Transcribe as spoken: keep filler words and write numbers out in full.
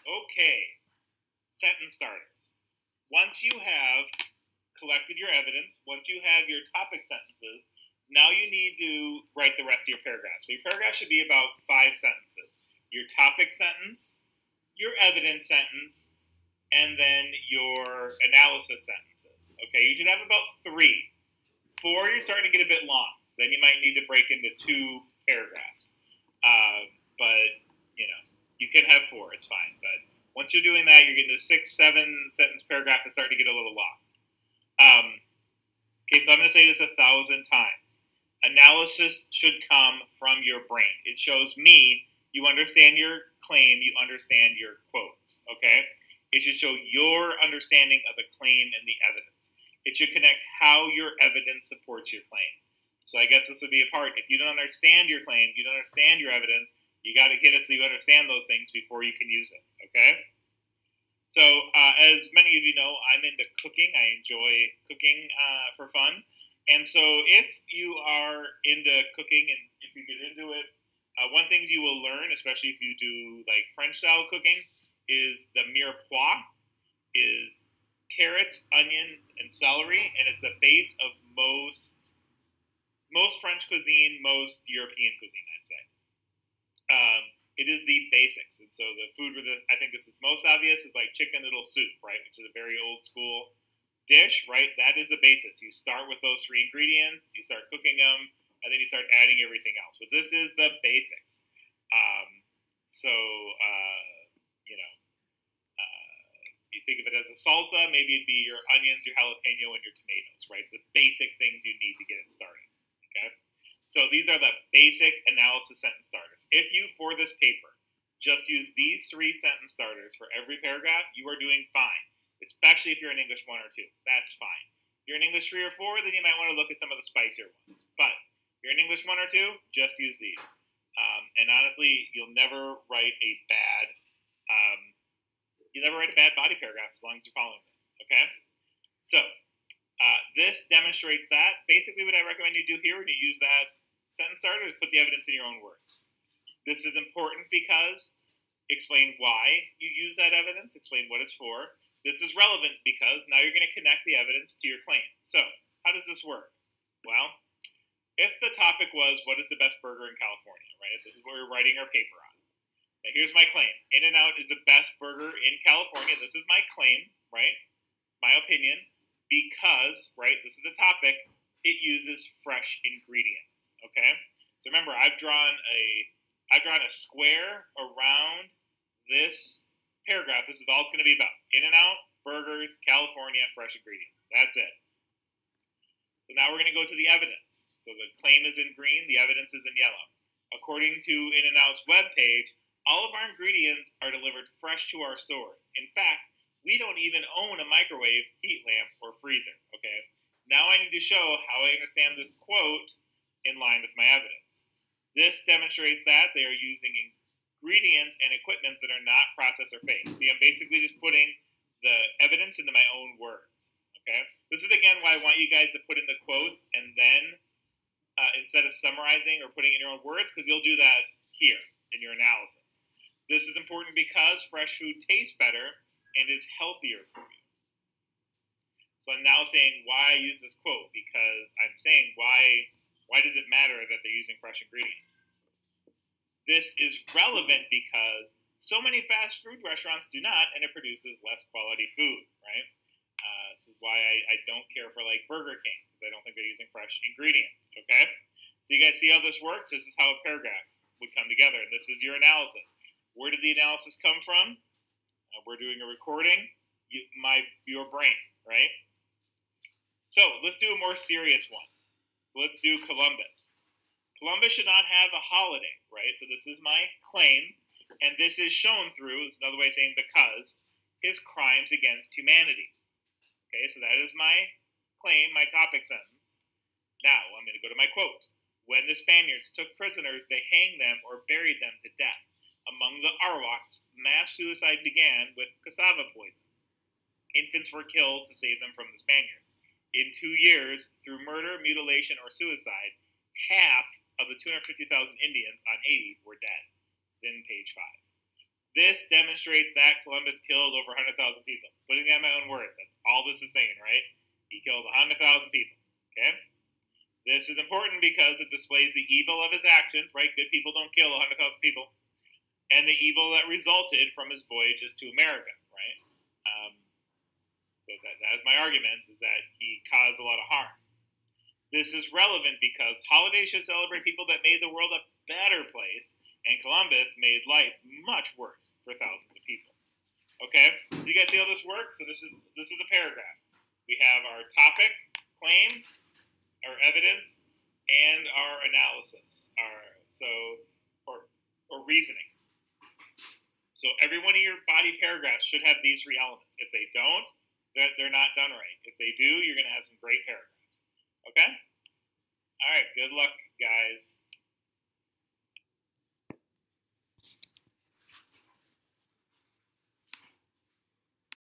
Okay, sentence starters. Once you have collected your evidence, once you have your topic sentences, now you need to write the rest of your paragraph. So your paragraph should be about five sentences. Your topic sentence, your evidence sentence, and then your analysis sentences. Okay, you should have about three. Four, you're starting to get a bit long. Then you might need to break into two paragraphs. Uh, but, you know, you can have four. It's fine. But once you're doing that, you're getting to six, seven sentence paragraph is starting to get a little long. Um, okay, so I'm going to say this a thousand times. Analysis should come from your brain. It shows me you understand your claim, you understand your quotes, okay? It should show your understanding of the claim and the evidence. It should connect how your evidence supports your claim. So I guess this would be a part. If you don't understand your claim, you don't understand your evidence, you got to get it so you understand those things before you can use it, okay? So uh, as many of you know, I'm into cooking. I enjoy cooking uh, for fun. And so if you are into cooking and if you get into it, uh, one thing you will learn, especially if you do like French-style cooking, is the mirepoix, is carrots, onions, and celery, and it's the base of most most French cuisine, most European cuisine, I'd say. Um, it is the basics, and so the food where the, I think this is most obvious is like chicken noodle soup, right, which is a very old school dish, right? That is the basis. You start with those three ingredients, you start cooking them, and then you start adding everything else. But this is the basics. Um, so, uh, you know, uh, you think of it as a salsa, maybe it'd be your onions, your jalapeno, and your tomatoes, right? The basic things you need to get it started, okay? So these are the basic analysis sentence starters. If you, for this paper, just use these three sentence starters for every paragraph, you are doing fine, especially if you're in English one or two. That's fine. If you're in English three or four, then you might want to look at some of the spicier ones. But if you're in English one or two, just use these. Um, and honestly, you'll never write a bad, um, you'll never write a bad body paragraph as long as you're following this, okay? So uh, this demonstrates that. Basically what I recommend you do here when you use that sentence starter is put the evidence in your own words. This is important because explain why you use that evidence, explain what it's for. This is relevant because now you're going to connect the evidence to your claim. So how does this work? Well, if the topic was what is the best burger in California, right? This is what we're writing our paper on. Now here's my claim. In-N-Out is the best burger in California. This is my claim, right? It's my opinion because, right, this is the topic, it uses fresh ingredients. Okay, so remember, I've drawn a I've drawn a square around this paragraph. This is all it's going to be about: In-N-Out, burgers, California, fresh ingredients. That's it. So now we're going to go to the evidence. So the claim is in green, the evidence is in yellow. According to In-N-Out's webpage, all of our ingredients are delivered fresh to our stores. In fact, we don't even own a microwave, heat lamp, or freezer. Okay. Now I need to show how I understand this quote in line with my evidence. This demonstrates that they are using ingredients and equipment that are not processed or fake. See, I'm basically just putting the evidence into my own words, okay? This is, again, why I want you guys to put in the quotes and then, uh, instead of summarizing or putting in your own words, because you'll do that here in your analysis. This is important because fresh food tastes better and is healthier for you. So I'm now saying why I use this quote, because I'm saying why... Why does it matter that they're using fresh ingredients? This is relevant because so many fast food restaurants do not, and it produces less quality food, right? Uh, this is why I, I don't care for like Burger King, because I don't think they're using fresh ingredients, okay? So you guys see how this works? This is how a paragraph would come together, and this is your analysis. Where did the analysis come from? Uh, we're doing a recording. You, my your brain, right? So let's do a more serious one. So let's do Columbus. Columbus should not have a holiday, right? So this is my claim, and this is shown through, this is another way of saying because, his crimes against humanity. Okay, so that is my claim, my topic sentence. Now, I'm going to go to my quote. When the Spaniards took prisoners, they hanged them or buried them to death. Among the Arawaks, mass suicide began with cassava poison. Infants were killed to save them from the Spaniards. In two years, through murder, mutilation, or suicide, half of the two hundred fifty thousand Indians on Haiti were dead. It's in page five. This demonstrates that Columbus killed over one hundred thousand people. Putting that in my own words, that's all this is saying, right? He killed one hundred thousand people, okay? This is important because it displays the evil of his actions, right? Good people don't kill one hundred thousand people. And the evil that resulted from his voyages to America, right? Um, so that, that is my argument, is that he caused a lot of harm. This is relevant because holidays should celebrate people that made the world a better place, and Columbus made life much worse for thousands of people. Okay, so you guys see how this works? So this is this is the paragraph. We have our topic, claim, our evidence, and our analysis. Our so or or reasoning. So every one of your body paragraphs should have these three elements. If they don't, they're, they're not done right. If they do, you're going to have some great paragraphs. Okay? All right, good luck, guys.